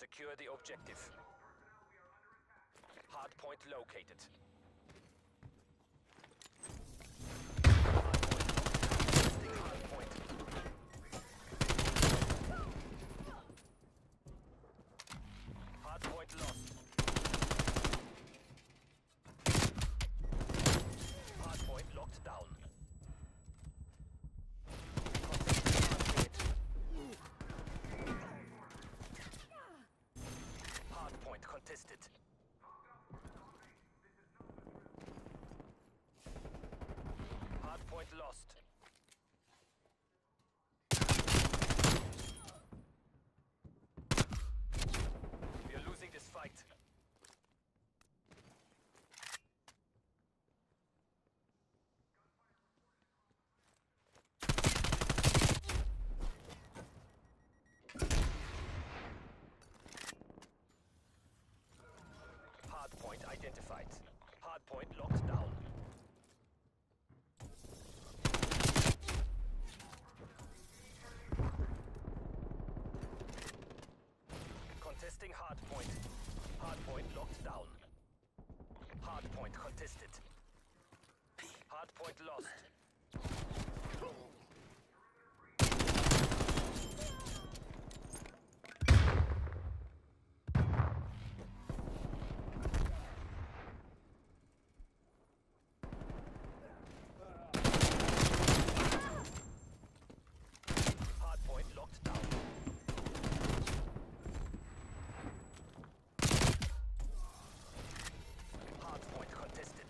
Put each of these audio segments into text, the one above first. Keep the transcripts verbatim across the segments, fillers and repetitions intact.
Secure the objective. Hardpoint located. Hardpoint. Hardpoint lost. Hardpoint locked down. Hardpoint contested. Hardpoint lost. We are losing this fight. Hardpoint identified. Hardpoint locked down. Contesting hardpoint. Hardpoint locked down. Hardpoint contested. Hardpoint lost. Hardpoint locked down. Hardpoint contested.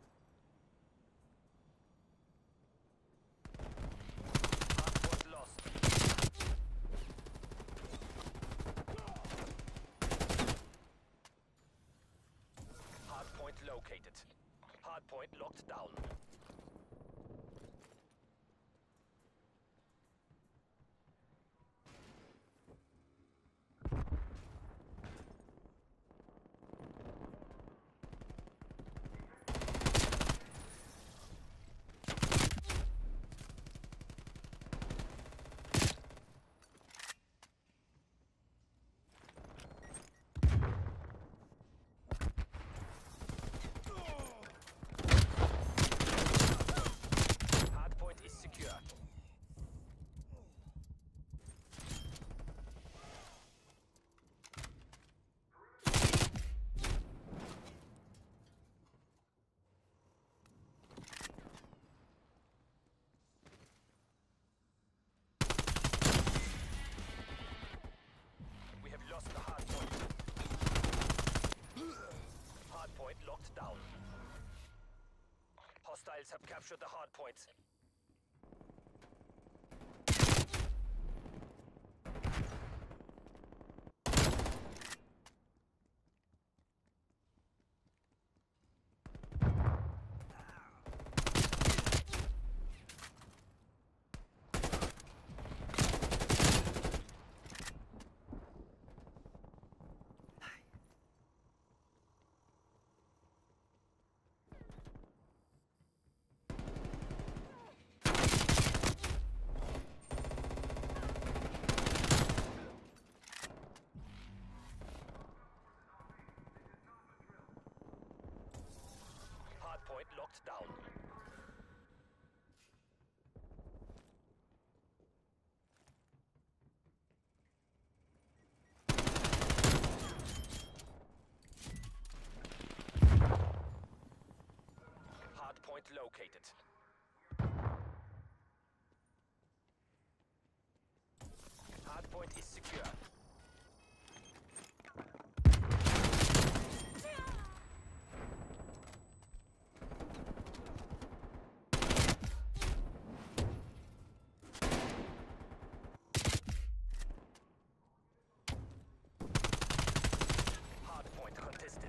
Hardpoint lost. Hardpoint located. Hardpoint locked down. Hardpoint is secure. We have lost the hardpoint. Hardpoint locked down. Hostiles have captured the hardpoint. Hardpoint locked down. Hardpoint located. Hardpoint is secure. Hardpoint contested.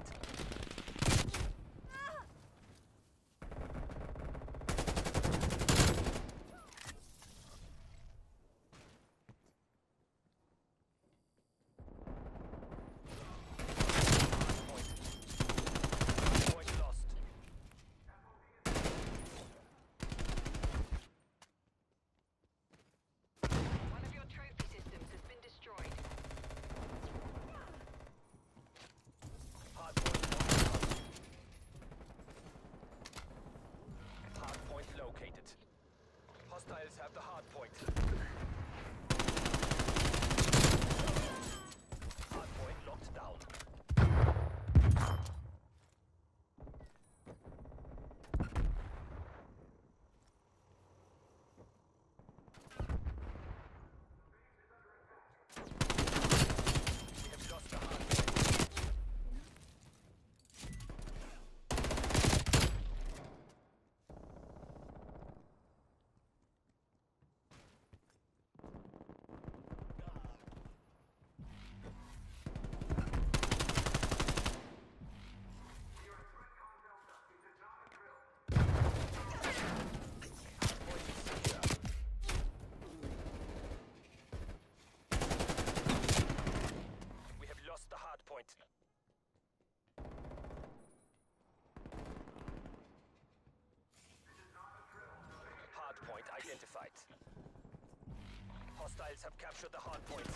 Hostiles have captured the hard point.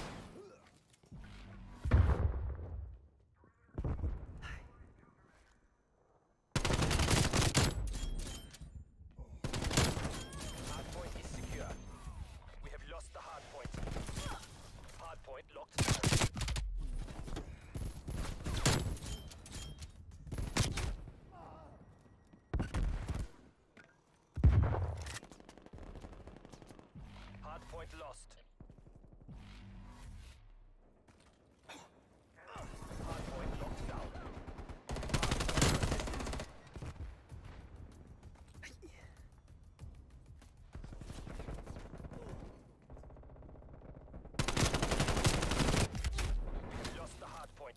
Hard point is secure. We have lost the hard point. Hard point locked down. Hard point lost. Hard point locked down. We have lost the hard point.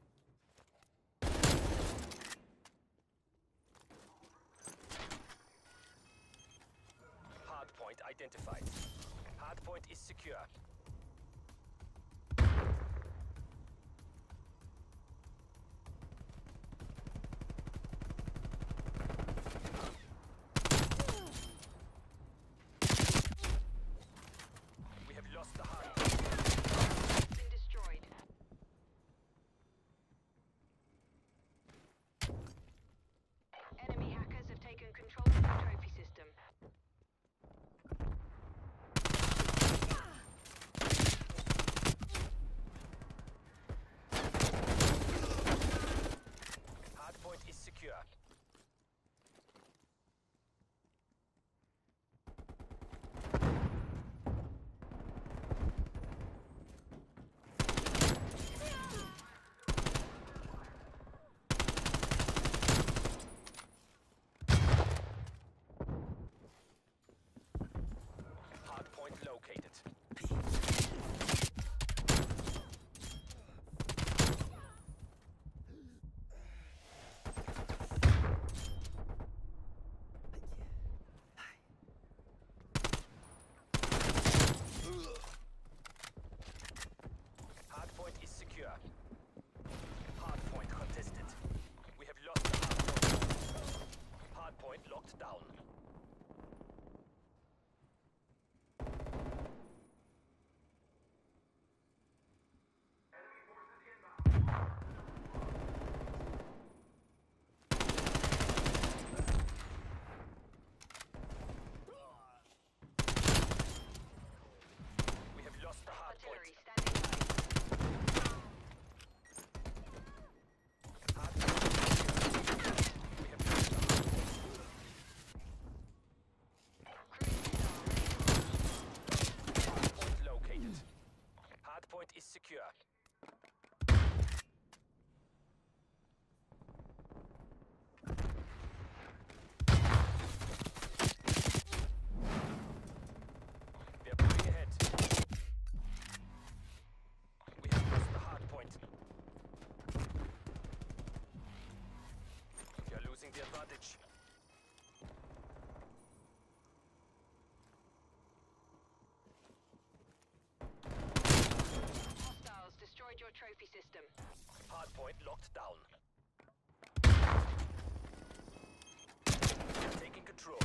Hard point identified. Hard point is secure. We have lost the hard point. Been destroyed. Enemy hackers have taken control of the trophy system. Hard point is secure. Hard point located. Hard point is secure. Hard point contested. We have lost the hard point. Hard point locked down. We have lost the hard Artillery point. standing by. Hard point is secure. We have lost the hard point. Cruise missile. Hard point located. Hard point is secure. We are moving ahead. We have lost the hard point. We are losing the advantage. Hostiles destroyed your trophy system. Hard point locked down. We are taking control.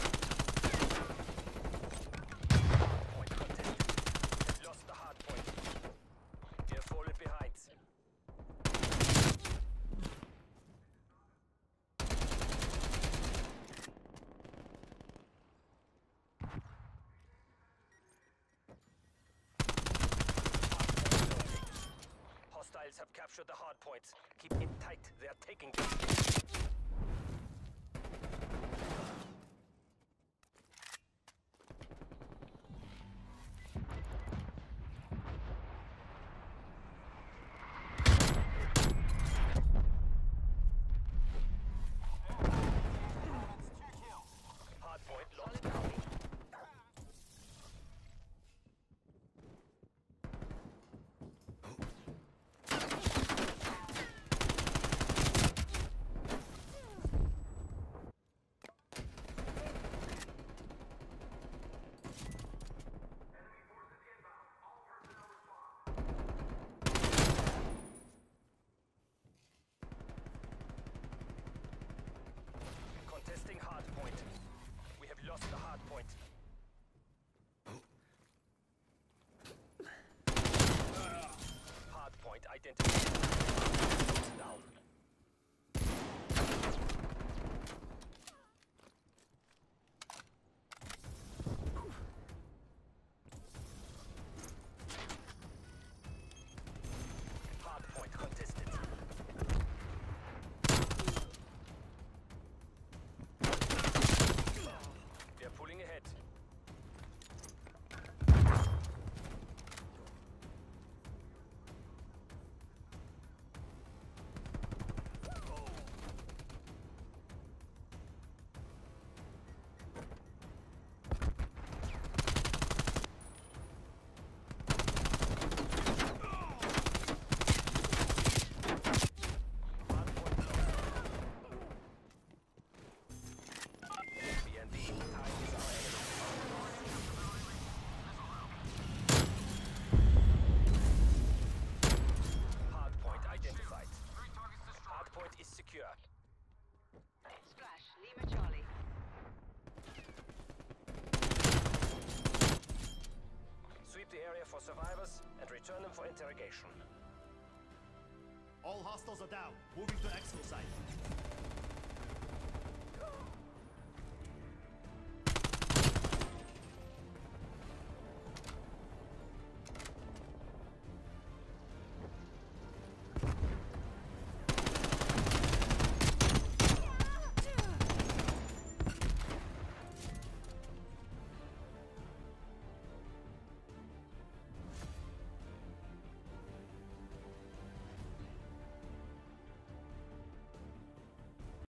Hard point contested. We've lost the hard point. We have fallen behind. Hostiles have captured the hard point. Keep it tight. They are taking them. Hard point locked Solid down. copy. Contesting hard point. We have lost the hard point. identified. Down. Hardpoint contested. We are pulling ahead. Splash, Lima Charlie. Sweep the area for survivors and return them for interrogation. All hostiles are down. Moving to exfil site.